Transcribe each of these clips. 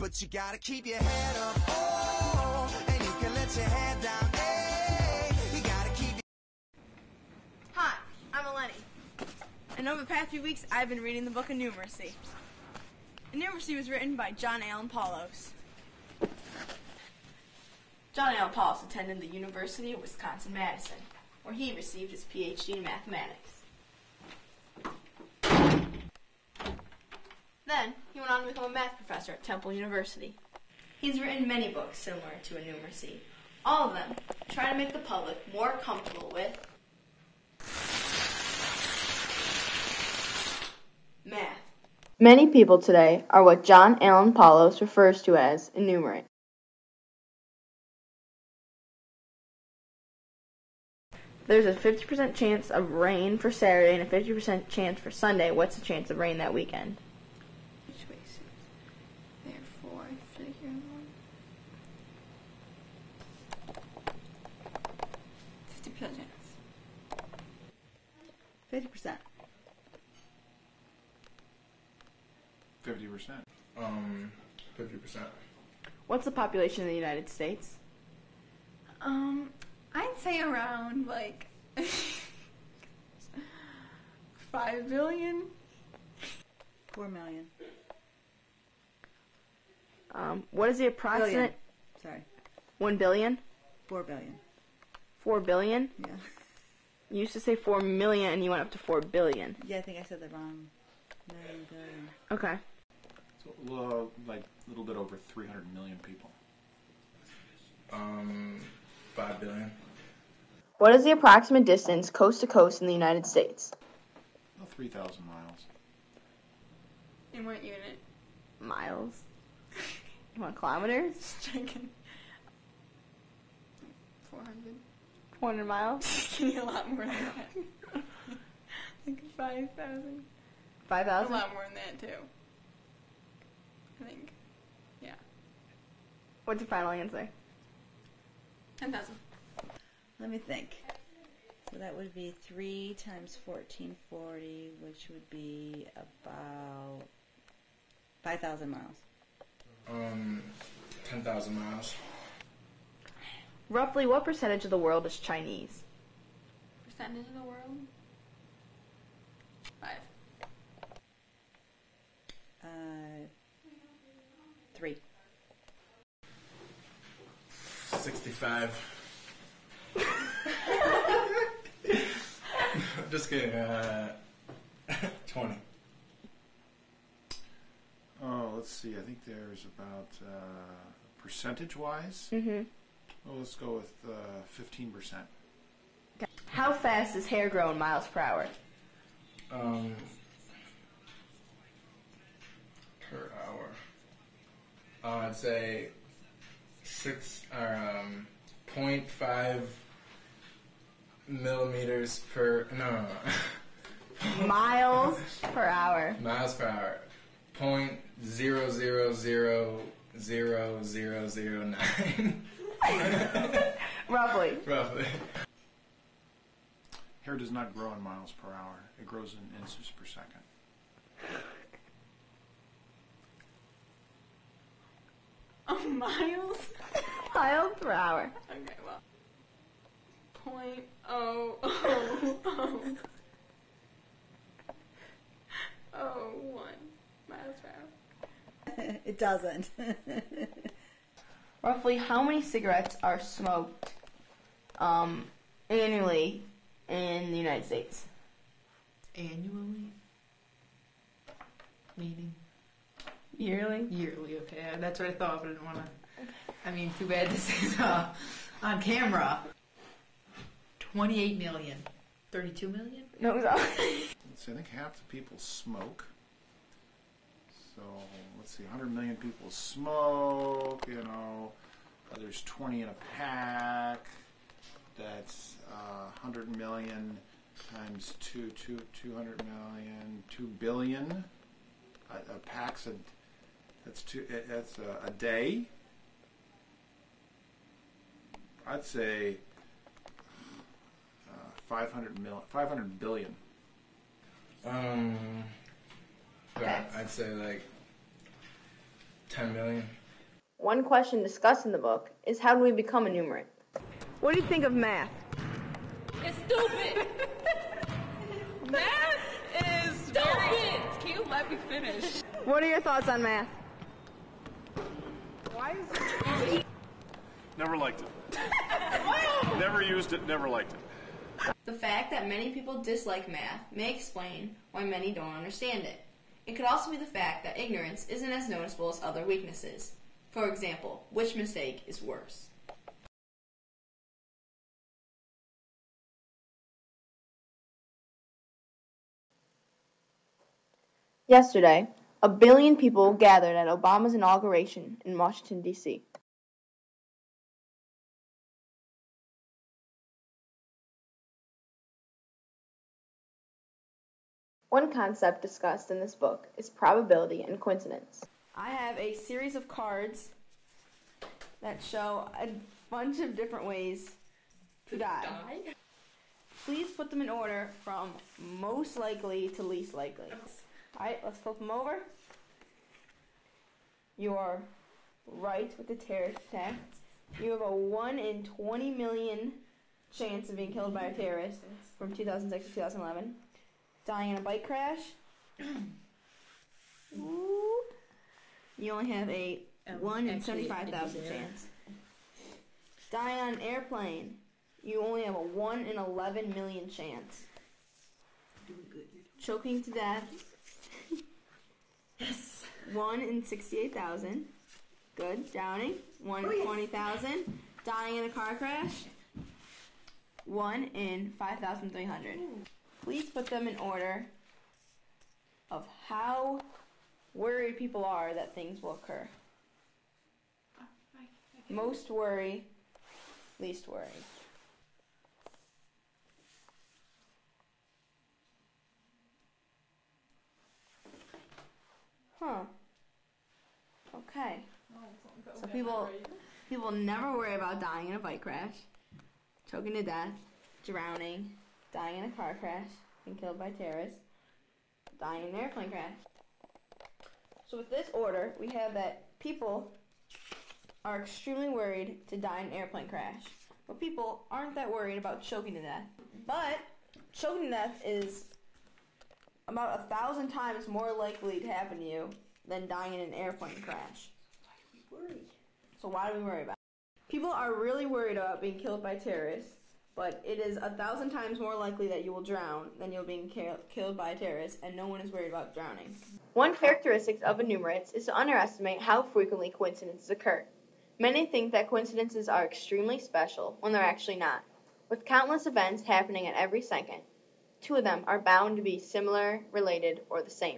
but you gotta keep your head up. Oh, and you can let your head down. Hey, you gotta keep. Hi, I'm Eleni. And over the past few weeks, I've been reading the book Innumeracy. Innumeracy was written by John Paulos. John Paulos attended the University of Wisconsin-Madison, where he received his PhD in mathematics. Then, he went on to become a math professor at Temple University. He's written many books similar to Innumeracy. All of them try to make the public more comfortable with math. Many people today are what John Paulos refers to as innumerate. There's a 50% chance of rain for Saturday and a 50% chance for Sunday. What's the chance of rain that weekend? Which way is it? Therefore, figure one. 50% chance. 50%. 50%. 50%. What's the population of the United States? I'd say around like 5 billion. 4 million. What is the approximate? Sorry. 1 billion? 4 billion. 4 billion? Yeah. You used to say 4 million and you went up to 4 billion. Yeah, I think I said the wrong million, billion. Okay. So, like a little bit over 300 million people. 5 billion. What is the approximate distance coast to coast in the United States? About 3,000 miles. In what unit? Miles. You want kilometers? Just checking. 400. 400 miles? Give me a lot more than that. Like 5,000. 5,000? A lot more than that too. I think. Yeah. What's your final answer? 10,000. Let me think. So that would be 3 times 1440, which would be about 5,000 miles. 10,000 miles. Roughly what percentage of the world is Chinese? Percentage of the world? 5. 3. 65. Just kidding. 20. Oh, let's see. I think there's about percentage-wise. Mm-hmm. Well, let's go with 15%. Okay. How fast does hair grow in miles per hour? Per hour. I'd say 0.5 millimeters per Miles per hour. miles per hour. 0.000009. Roughly. Roughly. Hair does not grow in miles per hour. It grows in inches per second. Oh, miles? Miles per hour. Okay, well. 0.0001 miles per hour. It doesn't. Roughly how many cigarettes are smoked annually in the United States? Annually? Meaning? Yearly? Yearly, okay. That's what I thought, but I didn't want to. I mean, too bad this is on camera. 28 million. 32 million? No, it was all. Let's see, I think half the people smoke. So, let's see, 100 million people smoke, there's 20 in a pack. That's 100 million times 200 million, 2 billion. A pack's that's a day. I'd say 500 billion. I'd say like 10 million. One question discussed in the book is how do we become enumerate? What do you think of math? It's stupid. Math is stupid. Can you let me finish? What are your thoughts on math? Why is it? Never liked it. Never used it, never liked it. The fact that many people dislike math may explain why many don't understand it. It could also be the fact that ignorance isn't as noticeable as other weaknesses. For example, which mistake is worse? Yesterday, 1 billion people gathered at Obama's inauguration in Washington, D.C. One concept discussed in this book is probability and coincidence. I have a series of cards that show a bunch of different ways to die. Please put them in order from most likely to least likely. Alright, let's flip them over. You are right with the terrorist attack. You have a 1 in 20 million chance of being killed by a terrorist from 2006 to 2011. Dying in a bike crash. You only have a 1 in 75,000 chance. Dying on an airplane. You only have a 1 in 11 million chance. Choking to death. Yes. 1 in 68,000. Good. Drowning. 1 in 20,000. Dying in a car crash. 1 in 5,300. Please put them in order of how worried people are that things will occur. Most worry, least worry. Huh. Okay. So people never worry about dying in a bike crash, choking to death, drowning, dying in a car crash, being killed by terrorists, dying in an airplane crash. So with this order, we have that people are extremely worried to die in an airplane crash, but people aren't that worried about choking to death. But choking to death is about 1,000 times more likely to happen to you than dying in an airplane crash. Why do we worry? So why do we worry about it? People are really worried about being killed by terrorists, but it is 1,000 times more likely that you will drown than you'll be killed by a terrorist, and no one is worried about drowning. One characteristic of enumerates is to underestimate how frequently coincidences occur. Many think that coincidences are extremely special when they're actually not. With countless events happening at every second, 2 of them are bound to be similar, related, or the same.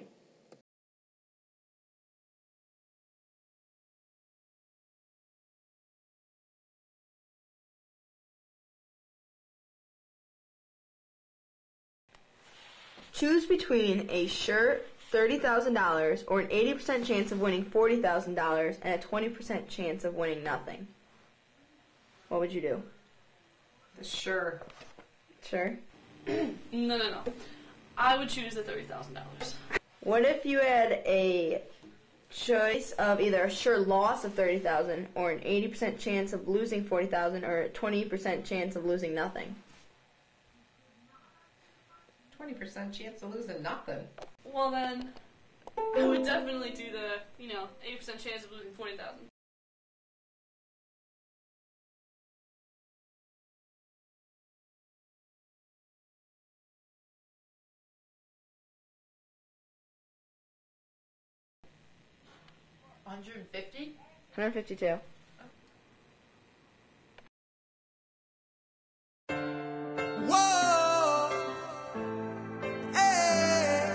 Choose between a sure $30,000 or an 80% chance of winning $40,000 and a 20% chance of winning nothing. What would you do? Sure. Sure? No. I would choose the $30,000. What if you had a choice of either a sure loss of $30,000 or an 80% chance of losing $40,000 or a 20% chance of losing nothing? 20% chance of losing nothing. Well then, I would definitely do the, 80% chance of losing 40,000. $150? 152. Whoa, hey,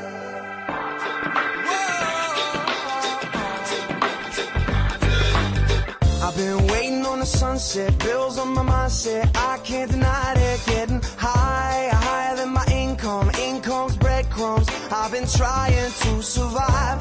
whoa. I've been waiting on the sunset, bills on my mindset. I can't deny it, getting higher than my income. Income's breadcrumbs. I've been trying to survive.